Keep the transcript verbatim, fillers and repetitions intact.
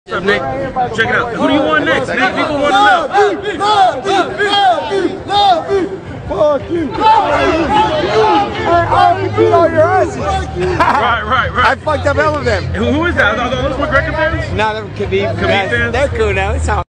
What's up, Nick? Check it out. Who do you want next, Nick? People want to know. Love you, love you, love you, love you. Fuck you. I already beat all your asses. Right, right, right. I fucked up all of them. Who, who is that? Are those McGregor fans? Nah, they're Khabib. Khabib fans? They're cool now. It's all